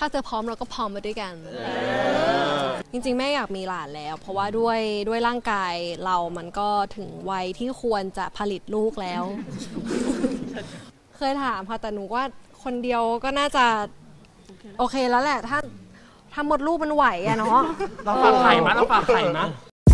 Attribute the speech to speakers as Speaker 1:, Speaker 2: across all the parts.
Speaker 1: ถ้าเธอพร้อมเราก็พร้อมไปด้วยกันจริงๆแม่อยากมีหลานแล้วเพราะว่าด้วยร่างกายเรามันก็ถึงวัยที่ควรจะผลิตลูกแล้ว เคยถามค่ะแต่หนูว่าคนเดียวก็น่าจะโอเคแล้วแหละถ้าหมดลูกมันไหวอะเนาะ
Speaker 2: เราฝากไข่มั้ยเราฝากไข่มั้ย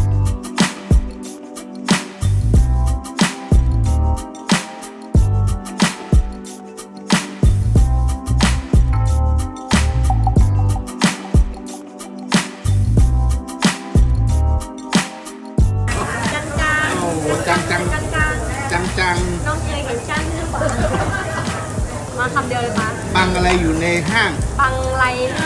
Speaker 3: จัง
Speaker 1: น้องเคยเห็นจังหรือเปล่ามาคำเดียวเลยปะ
Speaker 3: ปังอะไรอยู่ในห้าง
Speaker 1: ปังไร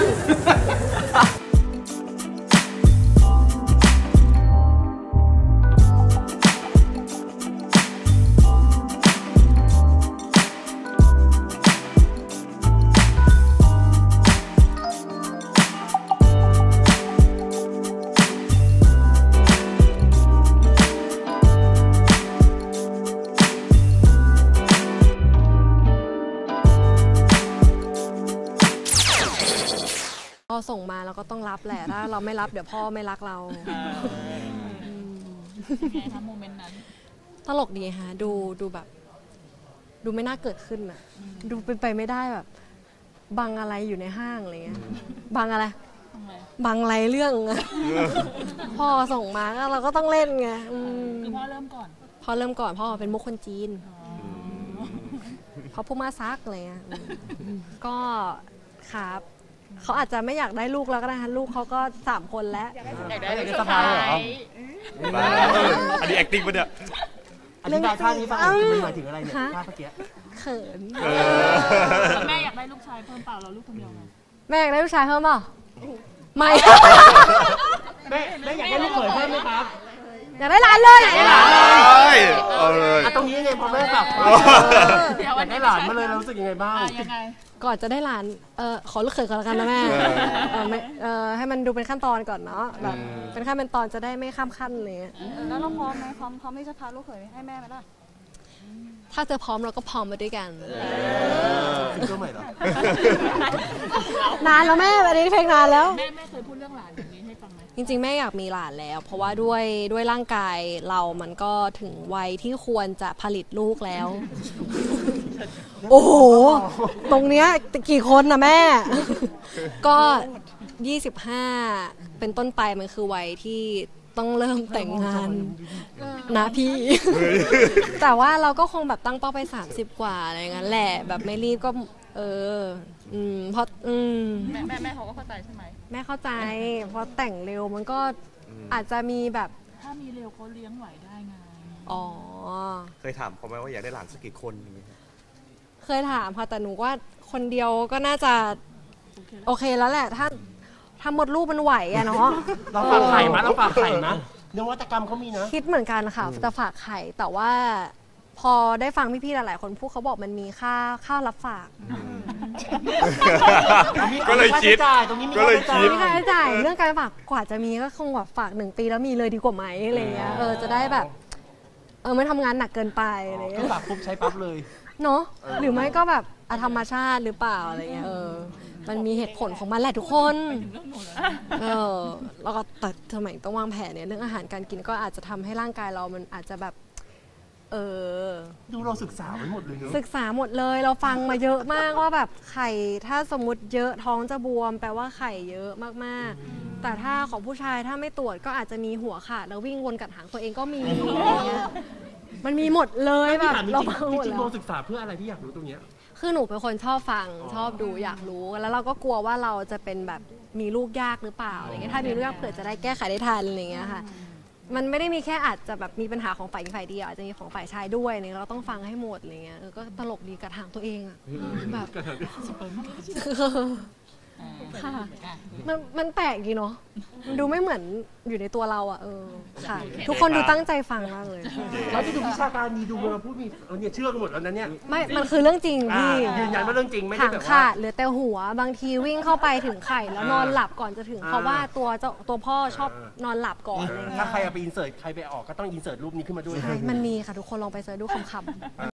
Speaker 1: พอส่งมาเราก็ต้องรับแหละถ้าเราไม่รับเดี๋ยวพ่อไม่รักเรา
Speaker 4: ไงคะโมเมนต์นั้น
Speaker 1: ตลกดีฮะดูแบบดูไม่น่าเกิดขึ้นอ่ะดูเป็นไปไม่ได้แบบบังอะไรอยู่ในห้างอะไรเงี้ยบังอะไรบังอะไรเรื่องพ่อส่งมาก็เราก็ต้องเล่นไง
Speaker 4: คือพ่อเริ่มก่อน
Speaker 1: พ่อเป็นมุกคนจีนเขาพูดมาซักอะไรเงี้ยก็ครับเขาอาจจะไม่อยากได้ลูกแล้วก็ได้ฮะลูกเขาก็3 คนแล้ว
Speaker 4: อยากได้ลูกสะใภ้
Speaker 2: อันนี้ acting ป่ะเนี่ย
Speaker 5: อธิบายท่านี้ฟังมันหมายถึงอะไรเนี่ยท่าเมื่อกี้
Speaker 1: เขิน
Speaker 4: แม่อยากได้ลูกชายเพิ่มเปล่าเราลูกคนเดียวไง
Speaker 1: แม่อยากได้ลูกชายเพิ่มเปล่าไม่
Speaker 5: แม่อยากได้ลูกเขยเพิ่มไหมครับ
Speaker 1: อยากได้หลานเลย
Speaker 2: เอาเลย
Speaker 5: ตรงนี้ไงพอแม่แบบอยากได้หลานมาเลยเรารู้สึกยังไงบ้าง
Speaker 1: ก่อนจะได้หลานขอลูกเขยก่อนละกันนะแม่ให้มันดูเป็นขั้นตอนก่อนเนาะแบบเป็นขั้นเป็นตอนจะได้ไม่ข้ามขั้นเลย
Speaker 4: แล้วเราพร้อมไหมพร้อมที่จะพาลูกเขยให้แม่ไหมล่ะ
Speaker 1: ถ้าเธอพร้อมเราก็พร้อมไปด้วยกัน
Speaker 5: ซิงเกิลใหม่เหร
Speaker 1: อนานแล้วแม่อันนี้เพลงนานแล้ว
Speaker 4: แม่เคยพูดเรื่องหลานอย่างนี้ให้ฟังไหม
Speaker 1: จริงๆแม่อยากมีหลานแล้วเพราะว่าด้วยร่างกายเรามันก็ถึงวัยที่ควรจะผลิตลูกแล้วโอ้โหตรงเนี้ยกี่คนนะแม่ก็25เป็นต้นไปมันคือวัยที่ต้องเริ่มแต่งงานนะพี่แต่ว่าเราก็คงแบบตั้งเป้าไป30กว่าอะไรงั้นแหละแบบไม่รีบก็เพราะ
Speaker 4: แม่เขาก็เข้าใจใช่ไหม
Speaker 1: แม่เข้าใจเพราะแต่งเร็วมันก็อาจจะมีแบบ
Speaker 4: ถ้ามีเร็วเขาเลี้ยงไหวได้ไง
Speaker 1: อ๋อ
Speaker 2: เคยถามเขาไหมว่าอยากได้หลานสักกี่คน
Speaker 1: เคยถามค่ะแต่หนูว่าคนเดียวก็น่าจะโอเคแล้วแหละถ้าหมดลูกมันไหวอะเนาะ
Speaker 5: เราฝากไข่มั้ยเราฝากไข่นะนวัตกรรมเขามีนะ
Speaker 1: คิดเหมือนกันค่ะจะฝากไข่แต่ว่าพอได้ฟังพี่ๆหลายๆคนพูดเขาบอกมันมีค่ารับฝาก
Speaker 2: ก็เลยคิด
Speaker 1: มีค่าใช้จ่ายเรื่องการฝากกว่าจะมีก็คงแบบฝาก1 ปีแล้วมีเลยดีกว่าไหมอะไรเงี้ยจะได้แบบไม่ทำงานหนักเกินไปอะไรเงี้ย
Speaker 5: ฝากปุ๊บใช้ปั๊บเลย
Speaker 1: เนาะหรือไม่ก็แบบธรรมชาติหรือเปล่าอะไรเงี้ยมันมีเหตุผลของมันแหละทุกคนแล้วก็แต่สมัยต้องวางแผนเนี่ยเรื่องอาหารการกินก็อาจจะทำให้ร่างกายเรามันอาจจะแบบ
Speaker 5: ดูเราศึกษาไว้หมดเลย
Speaker 1: ศึกษาหมดเลยเราฟังมาเยอะมากว่าแบบไข่ถ้าสมมุติเยอะท้องจะบวมแปลว่าไข่เยอะมากๆแต่ถ้าของผู้ชายถ้าไม่ตรวจก็อาจจะมีหัวขาดแล้ววิ่งวนกัดหางตัวเองก็มีมันมีหมดเลยแบบ
Speaker 5: เราฟังหมดแล้วศึกษาเพื่ออะไรที่อยากรู้ตรงเนี้ย
Speaker 1: คือหนูเป็นคนชอบฟังชอบดูอยากรู้แล้วเราก็กลัวว่าเราจะเป็นแบบมีลูกยากหรือเปล่าอะไรเงี้ยถ้ามีลูกยากเผื่อจะได้แก้ไขได้ทันอะไรเงี้ยค่ะมันไม่ได้มีแค่อาจจะแบบมีปัญหาของฝ่ายหญิงฝ่ายเดียวอาจจะมีของฝ่ายชายด้วยเนี่ยเราต้องฟังให้หมดอะไรเงี้ยก็ตลกดีกัดหางตัวเองอะแบบค่ะมันแปลกดีเนาะมันดูไม่เหมือนอยู่ในตัวเราอ่ะค่ะทุกคนดูตั้งใจฟังมากเลย
Speaker 5: แล้วที่ดูวิชาการดีดูมาพูดมีเนี่ยเชื่อกันหมดแล้วนั้นเนี่ย
Speaker 1: ไม่มันคือเรื่องจริงพี่
Speaker 5: ยืนยันว่าเรื่องจริงไม่ได้แบบว่า
Speaker 1: ขาดเหลือแต่หัวบางทีวิ่งเข้าไปถึงไข่แล้วนอนหลับก่อนจะถึงเพราะว่าตัวพ่อชอบนอนหลับก่อนเลย
Speaker 5: ถ้าใครเอาไปอินเสิร์ตใครไปออกก็ต้องอินเสิร์ตรูปนี้ขึ้นมาด้วย
Speaker 1: มันมีค่ะทุกคนลองไปเสิร์ชดูคำ